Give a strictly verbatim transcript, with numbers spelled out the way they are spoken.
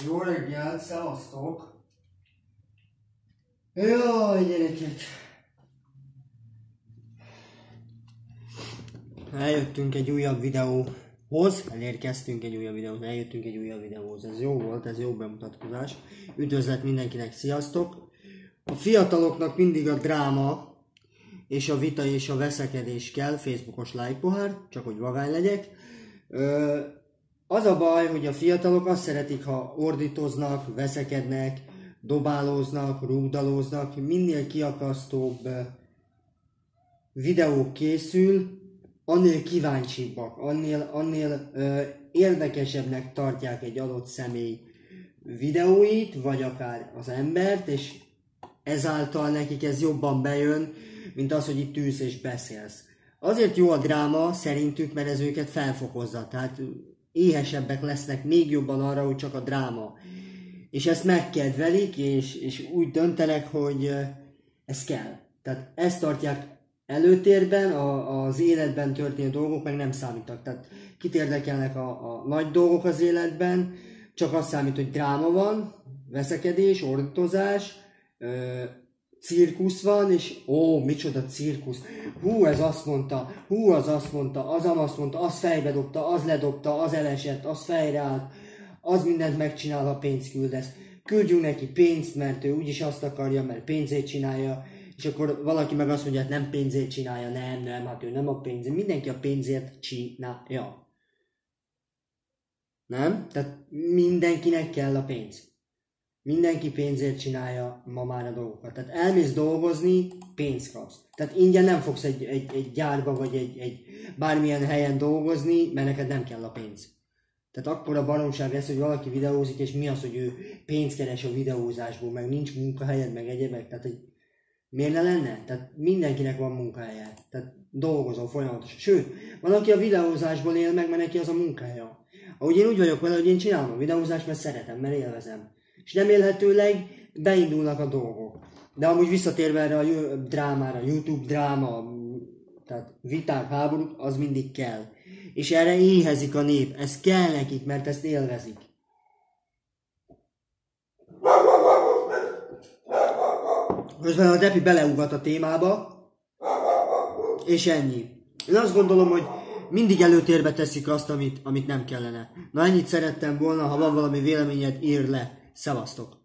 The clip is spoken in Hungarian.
Jó reggelt, szevasztok! Jaj, gyerekek! Eljöttünk egy újabb videóhoz, elérkeztünk egy újabb videóhoz, eljöttünk egy újabb videóhoz. Ez jó volt, ez jó bemutatkozás. Üdvözlet mindenkinek, sziasztok! A fiataloknak mindig a dráma, és a vita és a veszekedés kell, Facebookos like pohár, csak hogy vagány legyek. Ö, az a baj, hogy a fiatalok azt szeretik, ha ordítoznak, veszekednek, dobálóznak, rúgdalóznak, minél kiakasztóbb videók készül, annél kíváncsibbak, annél, annél ö, érdekesebbnek tartják egy adott személy videóit, vagy akár az embert, és ezáltal nekik ez jobban bejön, mint az, hogy itt ülsz és beszélsz. Azért jó a dráma szerintük, mert ez őket felfokozza, tehát éhesebbek lesznek még jobban arra, hogy csak a dráma. És ezt megkedvelik, és, és úgy döntenek, hogy ez kell. Tehát ezt tartják előtérben, a, az életben történő dolgok meg nem számítak. Tehát kit érdekelnek a, a nagy dolgok az életben, csak az számít, hogy dráma van, veszekedés, ordítozás, ö, cirkusz van, és ó, micsoda cirkusz, hú, ez azt mondta, hú, az azt mondta, az azt mondta, az fejbe dobta, az ledobta, az elesett, az fejreállt, az mindent megcsinál, ha pénzt küldesz. Küldjünk neki pénzt, mert ő úgyis azt akarja, mert pénzét csinálja, és akkor valaki meg azt mondja, hogy nem pénzét csinálja, nem, nem, hát ő nem a pénzét, mindenki a pénzért csinálja. Nem? Tehát mindenkinek kell a pénz. Mindenki pénzért csinálja ma már a dolgokat. Tehát elmész dolgozni, pénzt kapsz. Tehát ingyen nem fogsz egy, egy, egy gyárba vagy egy, egy bármilyen helyen dolgozni, mert neked nem kell a pénz. Tehát akkor a baromság lesz, hogy valaki videózik, és mi az, hogy ő pénzt keres a videózásból, meg nincs munkahelyed, meg egyebek. Tehát hogy miért ne lenne? Tehát mindenkinek van munkahelye. Tehát dolgozol folyamatosan. Sőt, van, aki a videózásból él meg, mert neki az a munkahelye. Ahogy én úgy vagyok vele, hogy én csinálom a videózást, mert szeretem, mert élvezem. És remélhetőleg beindulnak a dolgok. De amúgy visszatérve erre a drámára, YouTube dráma, tehát viták, háborúk, az mindig kell. És erre éhezik a nép, ez kell nekik, mert ezt élvezik. Közben a Depi beleugat a témába, és ennyi. Én azt gondolom, hogy mindig előtérbe teszik azt, amit, amit nem kellene. Na ennyit szerettem volna, ha van valami véleményed, írd le. Szevasztok!